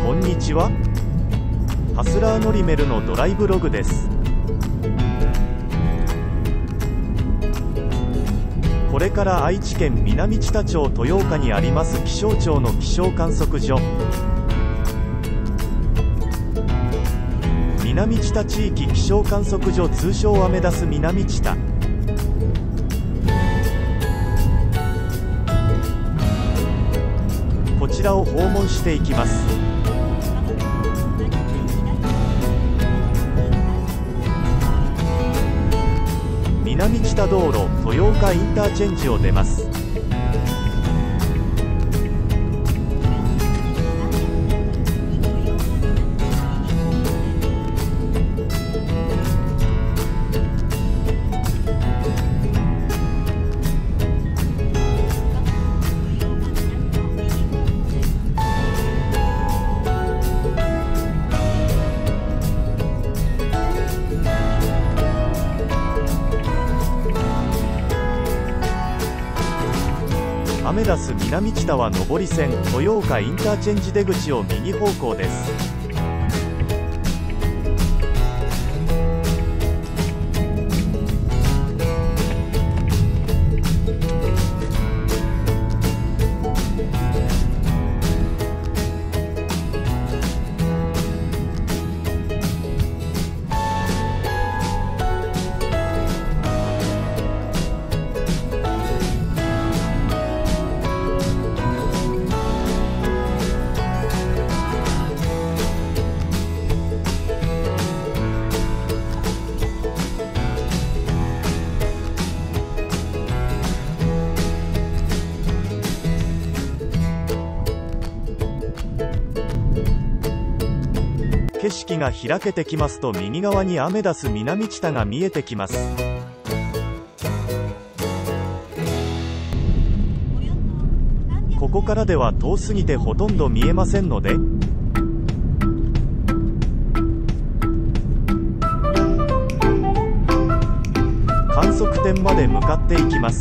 こんにちは。ハスラーノリメルのドライブログです。これから愛知県南知多町豊岡にあります気象庁の気象観測所、南知多地域気象観測所、通称アメダス南知多。こちらを訪問していきます。南知多道路豊岡インターチェンジを出ます。アメダス南知多は上り線豊岡インターチェンジ出口を右方向です。景色が開けてきますと、右側にアメダス南知多が見えてきます。ここからでは遠すぎてほとんど見えませんので、観測点まで向かっていきます。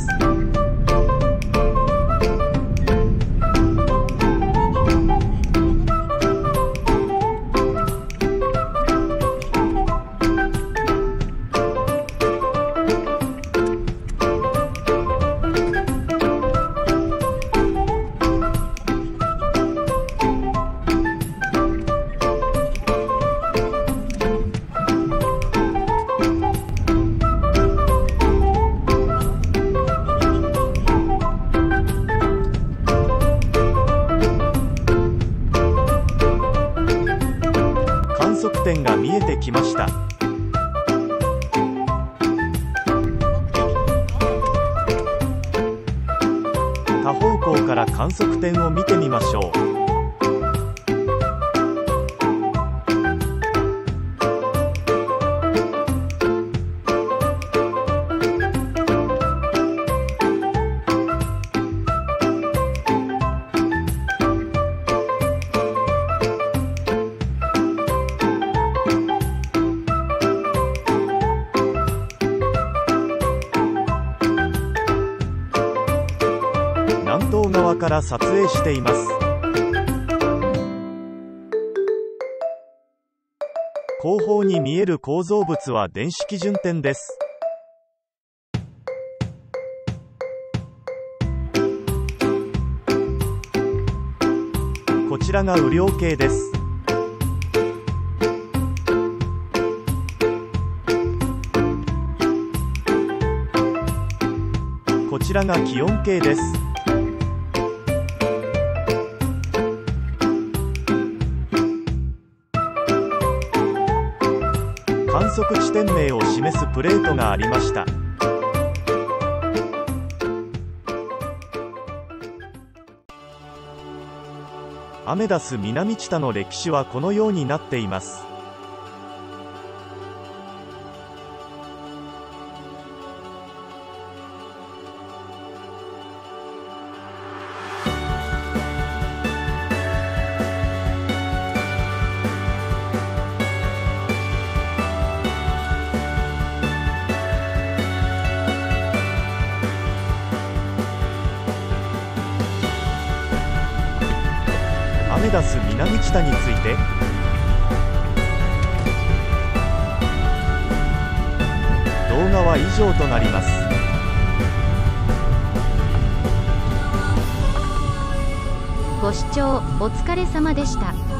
観測点が見えてきました。多方向から観測点を見てみましょう。南東側から撮影しています。後方に見える構造物は電子基準点です。こちらが雨量計です。こちらが気温計です。観測地点名を示すプレートがありました。アメダス南知多の歴史はこのようになっています。アメダス南知多について。動画は以上となります。 ご視聴お疲れ様でした。